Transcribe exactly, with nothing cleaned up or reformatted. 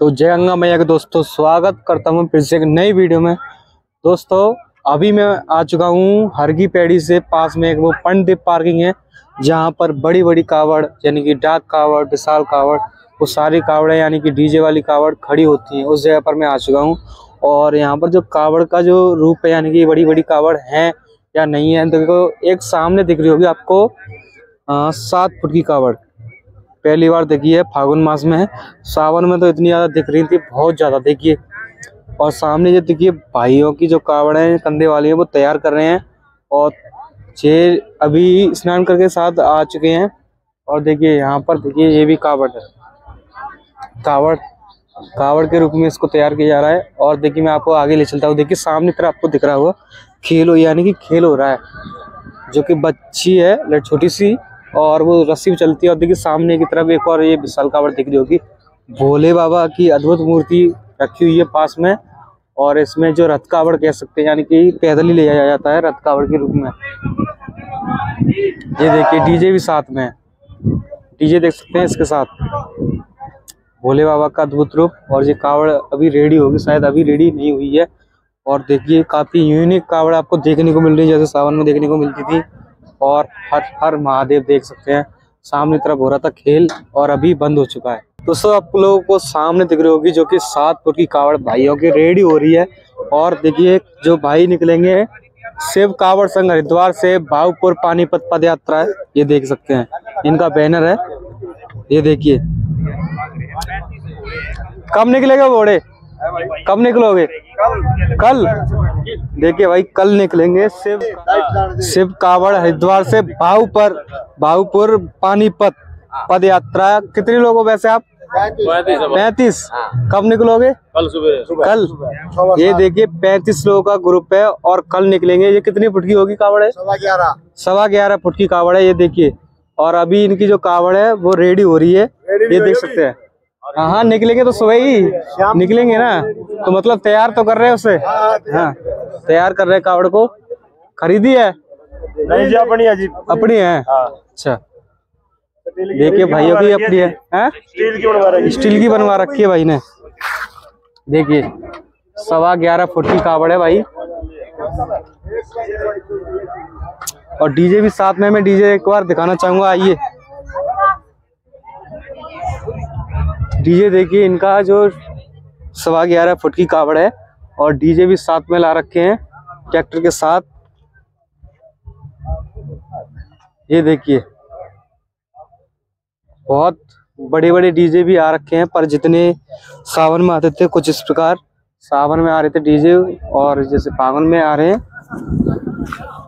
तो जय गंगा मैया के दोस्तों, स्वागत करता हूँ फिर से एक नई वीडियो में। दोस्तों अभी मैं आ चुका हूँ हरगी पैड़ी से पास में एक वो पंडित पार्किंग है, जहाँ पर बड़ी बड़ी कावड़ यानी कि डाक कावड़, विशाल कावड़, वो सारी कावड़ें यानी कि डीजे वाली कावड़ खड़ी होती हैं। उस जगह पर मैं आ चुका हूँ और यहाँ पर जो कावड़ का जो रूप है यानी कि बड़ी बड़ी कावड़ हैं या नहीं है, देखो एक सामने दिख रही होगी आपको सात फुट की कावड़। पहली बार देखी है, फागुन मास में है। सावन में तो इतनी ज़्यादा दिख रही थी, बहुत ज़्यादा देखिए। और सामने जो देखिए भाइयों की जो कावड़ें कंधे वाली हैं वो तैयार कर रहे हैं और ये अभी स्नान करके साथ आ चुके हैं। और देखिए यहाँ पर देखिए ये भी कावड़ है, कावड़ कावड़ के रूप में इसको तैयार किया जा रहा है। और देखिए मैं आपको आगे ले चलता हूँ। देखिए सामने तरफ आपको दिख रहा होगा खेल हो यानी कि खेल हो रहा है, जो कि बच्ची है छोटी सी और वो रस्सी भी चलती है। और देखिए सामने की तरफ एक और ये विशाल कावड़ दिख रही होगी, भोले बाबा की अद्भुत मूर्ति रखी हुई है पास में। और इसमें जो रथ कावड़ कह सकते हैं यानी कि पैदल ही ले जाया जाता है रथ कावड़ के रूप में। ये देखिए डीजे भी साथ में है, डीजे देख सकते हैं इसके साथ, भोले बाबा का अद्भुत रूप। और ये कावड़ अभी रेडी होगी, शायद अभी रेडी नहीं हुई है। और देखिए काफी यूनिक कावड़ आपको देखने को मिल रही है, जैसे सावन में देखने को मिलती थी। और हर हर महादेव देख सकते हैं, सामने तरफ हो रहा था खेल और अभी बंद हो चुका है। दोस्तों आप लोगों को सामने दिख रही होगी जो कि सात फुट की कावड़ भाइयों की रेडी हो रही है। और देखिए जो भाई निकलेंगे शिव कावड़ संघ हरिद्वार से भावपुर पानीपत पद यात्रा है, ये देख सकते हैं, इनका बैनर है। ये देखिए कब निकलेगा घोड़े, कब निकलोगे? कल। देखिए भाई कल निकलेंगे शिव शिव कावड़ हरिद्वार से भावपुर भावपुर पानीपत पद यात्रा। कितने लोग हो वैसे आप? पैंतीस। कब निकलोगे? कल सुबह। कल। ये देखिए पैंतीस लोगों का ग्रुप है और कल निकलेंगे। ये कितनी फुट की होगी कावड़ है? सवा ग्यारह सवा ग्यारह फुट की कावड़ है, ये देखिए। और अभी इनकी जो कावड़ है वो रेडी हो रही है, ये देख सकते हैं। हाँ हाँ निकलेंगे तो सुबह ही निकलेंगे ना, तो मतलब तैयार तो कर रहे हैं उसे। हाँ तैयार कर रहे हैं कावड़ को। खरीदी है? नहीं जी अपनी है जी। अपनी है? अच्छा देखिए भाइयों की अपनी है, है? स्टील की बनवा रखी, स्टील की बनवा रखी है भाई ने। देखिए सवा ग्यारह फुट की कावड़ है भाई। और डीजे भी साथ में, मैं डीजे एक बार दिखाना चाहूंगा, आइए। डीजे देखिए इनका जो सवा ग्यारह फुट की कावड़ है और डीजे भी साथ में ला रखे हैं ट्रैक्टर के साथ। ये देखिए बहुत बड़े बड़े डीजे भी आ रखे हैं, पर जितने सावन में आते थे कुछ इस प्रकार सावन में आ रहे थे डीजे और जैसे फागुन में आ रहे हैं।